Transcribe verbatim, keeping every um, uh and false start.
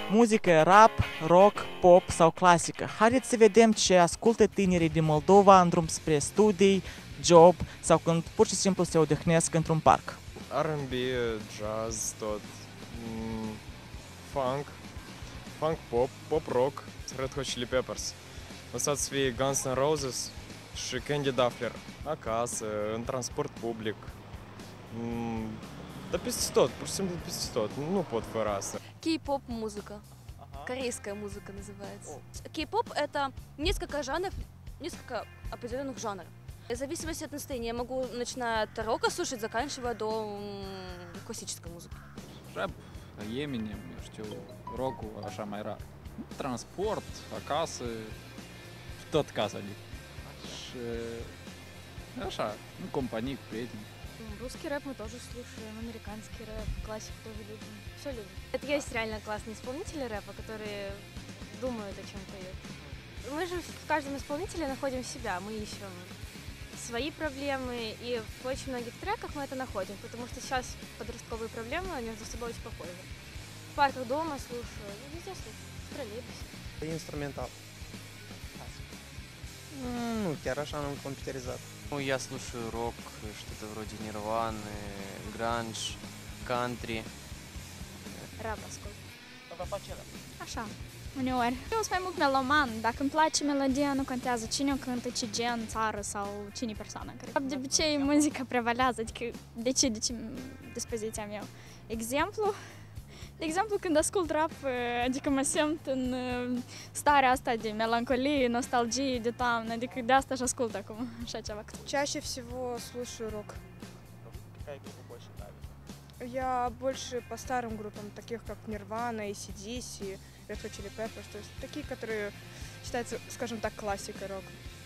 Muzică, rap, rock, pop sau clasică. Haideți să vedem ce ascultă tinerii din Moldova în drum spre studii, job sau când pur și simplu se odihnesc într-un parc. R and B, jazz, tot, mm, funk, funk pop, pop rock, Red Hot Chili Peppers. Lăsați să fie Guns N' Roses și Candy Duffer. Acasă, în transport public. Mm, dar peste tot, pur și simplu peste tot. Nu pot fără asta. Кей-поп музыка. Корейская музыка называется. Кей-поп — это несколько жанров, несколько определенных жанров. В зависимости от настроения я могу, начиная от рока слушать, заканчивая до м, классической музыки. Rap, Eminem, eu știu, rock-ul, așa mai rar. Transport, acasă, tot casa, adică. Și așa, în companii, cu prieteni. Русский рэп мы тоже слушаем, американский рэп, классику тоже любим, все любим. Это есть реально классные исполнители рэпа, которые думают, о чем поют. Мы же в каждом исполнителе находим себя, мы ищем свои проблемы, и в очень многих треках мы это находим, потому что сейчас подростковые проблемы между собой очень похожи. В парках дома слушаю, везде слушаю, в троллейбусе. Инструментал. Ну, chiar așa am computerizat. Я слушаю рок, что-то вроде Нирваны, гранж, кантри. Rap ascult. Așa, uneori. Eu sunt mai mult meloman. Dacă îmi place melodia, nu contează cine o cântă, ce gen, țară sau cine persoană. De obicei, muzica prevalează, adică decide ce dispoziția mea. Exemplu, de exemplu, când ascult rap, adică mă simt în starea asta de melancolie, nostalgie, de toamnă, adică de asta și ascult acum așa ceva. Чаще всего слушаю рок. Какая группа больше нравится? Я больше по старым группам, таких как Nirvana, A C D C, Red Hot Chili Peppers, то есть такие, которые считаются, скажем так, классикой рока.